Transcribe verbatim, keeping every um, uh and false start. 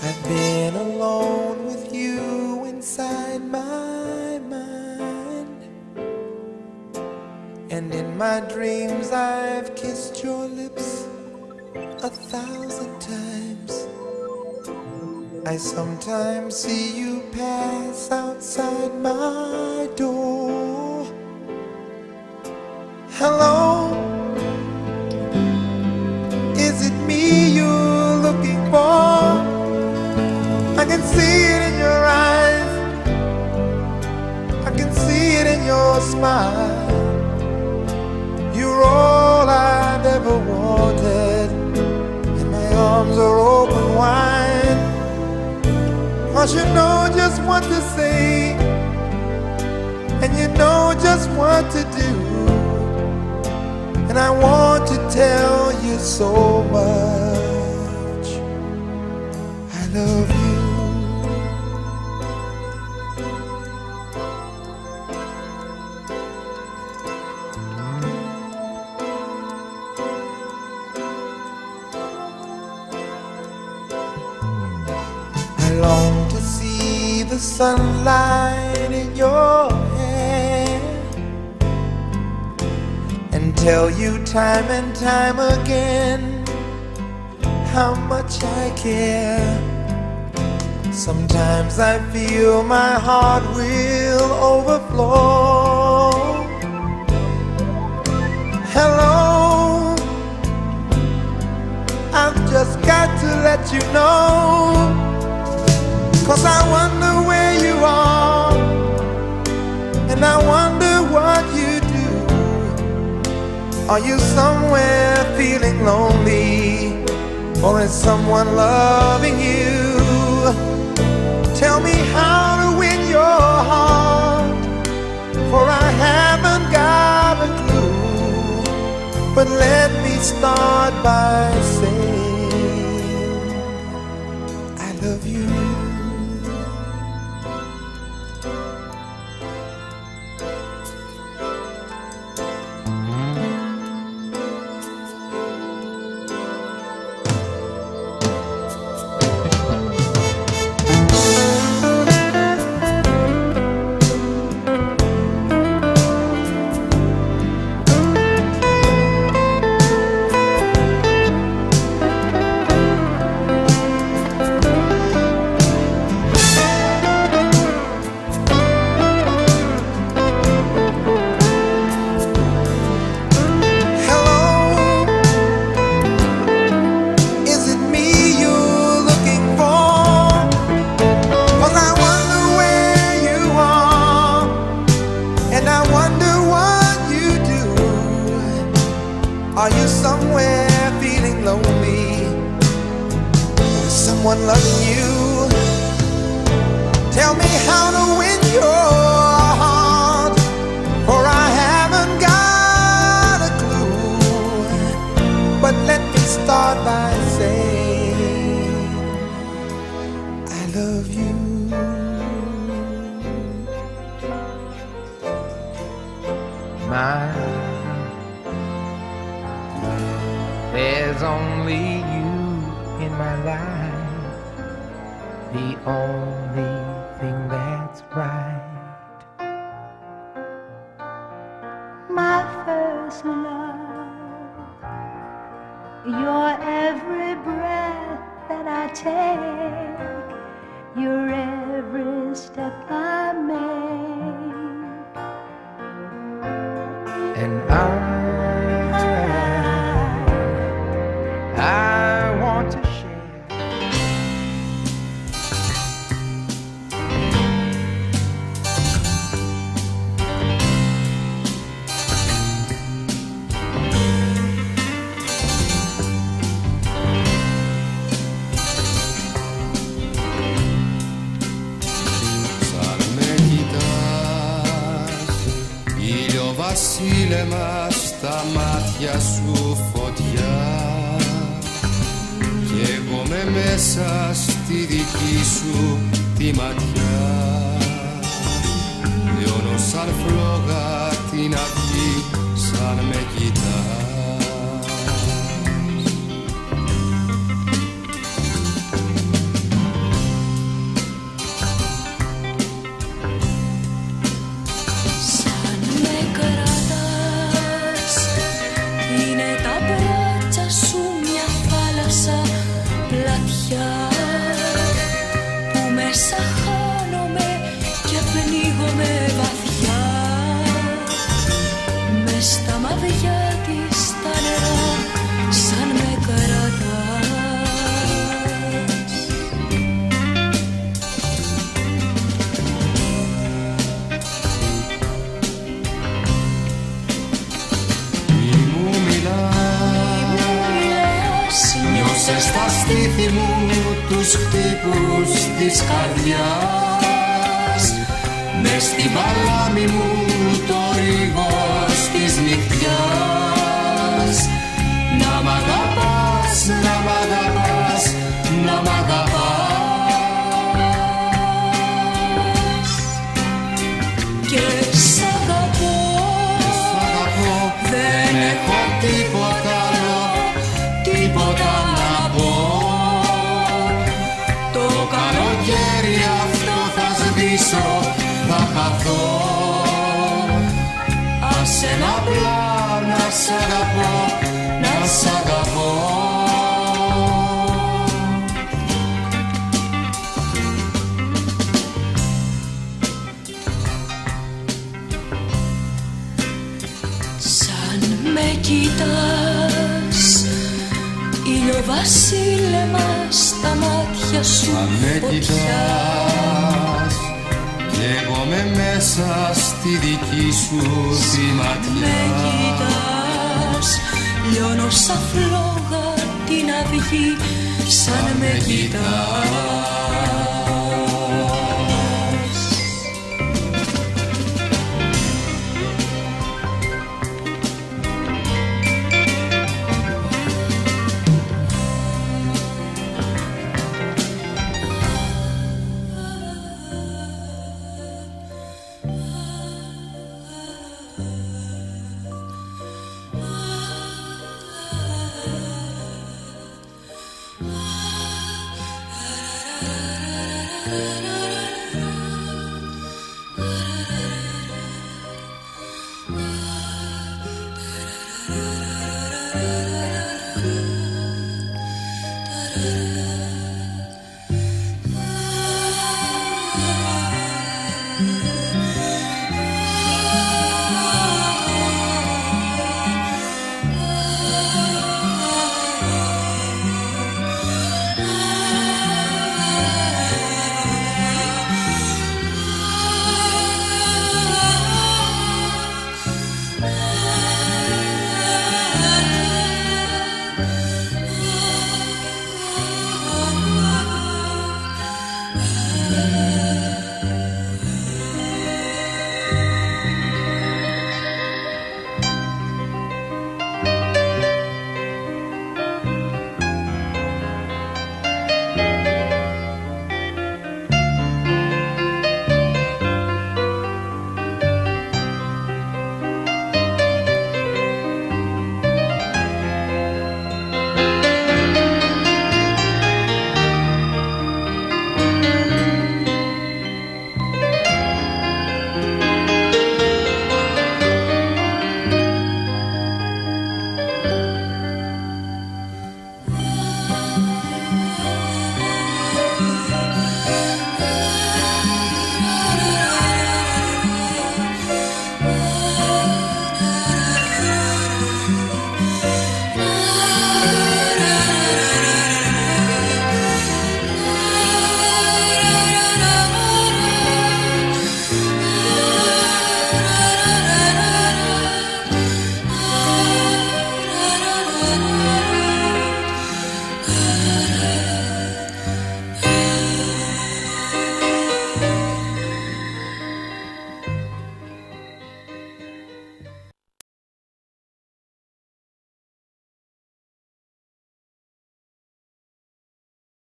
I've been alone with you inside my mind, and in my dreams I've kissed your lips a thousand times. I sometimes see you pass outside my door. Hello, is it me you're looking for? I can see it in your eyes, I can see it in your smile. You're all I've ever wanted, and my arms are open wide. 'Cause you know just what to say, and you know just what to do, and I want to tell you so much I love you. I long to see the sunlight in your hair and tell you time and time again how much I care. Sometimes I feel my heart will overflow. Hello, I've just got to let you know, 'cause I wonder where you are, and I wonder what you do. Are you somewhere feeling lonely, or is someone loving you? Tell me how to win your heart, for I haven't got a clue. But let me start by saying I love you. Are you somewhere feeling lonely? Is someone loving you? Tell me how to win your heart, for I haven't got a clue. But let me start by saying I love you. My, there's only you in my life, the only thing that's right. My first love, your every breath that I take, your every step I make. And I I want to share Σαν με κοιτάς, ήλιο βασίλεμα, στα μάτια σου φωτιά, κι εγώ με μέσα στη δική σου τη ματιά. Λιώνω σαν φλόγα την αυγή, σαν με κοιτάς. μέσα χάνομαι και πνίγομαι βαθιά. Μες στα μαβιά της τα νερά σαν με κρατάς. Μη μου μιλάς, νιώσε στα στήθη μου τους χτύπους της καρδιάς. Μες στην παλάμη μου το ρίγος της νυχτιάς. Να μ' αγαπάς, να μ' αγαπάς, να μ' αγαπάς. Και σ' αγαπώ, δεν έχω τίποτα άλλο, τίποτα να πω. Το καλοκαίρι αυτό θα σβήσω, θα χαθώ. Άσε να απλά να σ' αγαπώ, να σ' αγαπώ. σαν με κοιτάς, ήλιο-βασίλεμα στα μάτια σου Αν με φωτιά. κοιτάς, λέγομαι μέσα στη δική σου τη ματιά. Με κοιτάς, λιώνω σαν φλόγα την αυγή, σαν με κοιτάς. Da da